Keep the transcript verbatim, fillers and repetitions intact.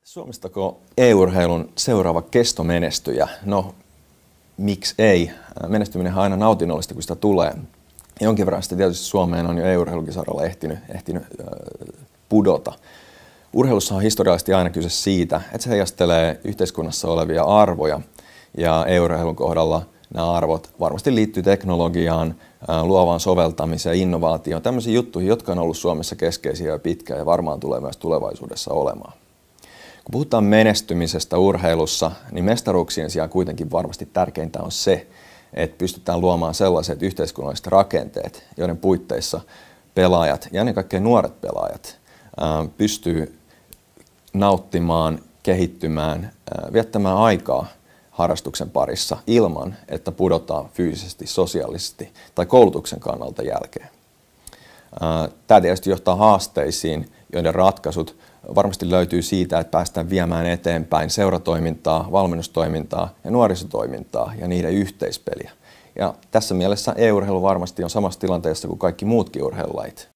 Suomestako e-urheilun seuraava kestomenestyjä? No, miksi ei? Menestyminen on aina nautinnollista, kun sitä tulee. Jonkin verran sitä tietysti Suomeen on jo e-urheilukisaralla ehtinyt, ehtinyt äh, pudota. Urheilussa on historiallisesti aina kyse siitä, että se heijastelee yhteiskunnassa olevia arvoja. Ja e-urheilun kohdalla nämä arvot varmasti liittyy teknologiaan, äh, luovaan soveltamiseen, innovaatioon, tämmöisiin juttuihin, jotka on ollut Suomessa keskeisiä jo pitkään ja varmaan tulee myös tulevaisuudessa olemaan. Kun puhutaan menestymisestä urheilussa, niin mestaruuksien sijaan kuitenkin varmasti tärkeintä on se, että pystytään luomaan sellaiset yhteiskunnalliset rakenteet, joiden puitteissa pelaajat ja ennen kaikkea nuoret pelaajat pystyy nauttimaan, kehittymään, viettämään aikaa harrastuksen parissa ilman, että pudotaan fyysisesti, sosiaalisesti tai koulutuksen kannalta jälkeen. Tämä tietysti johtaa haasteisiin, joiden ratkaisut varmasti löytyy siitä, että päästään viemään eteenpäin seuratoimintaa, valmennustoimintaa ja nuorisotoimintaa ja niiden yhteispeliä. Ja tässä mielessä e-urheilu varmasti on samassa tilanteessa kuin kaikki muutkin urheilulajit.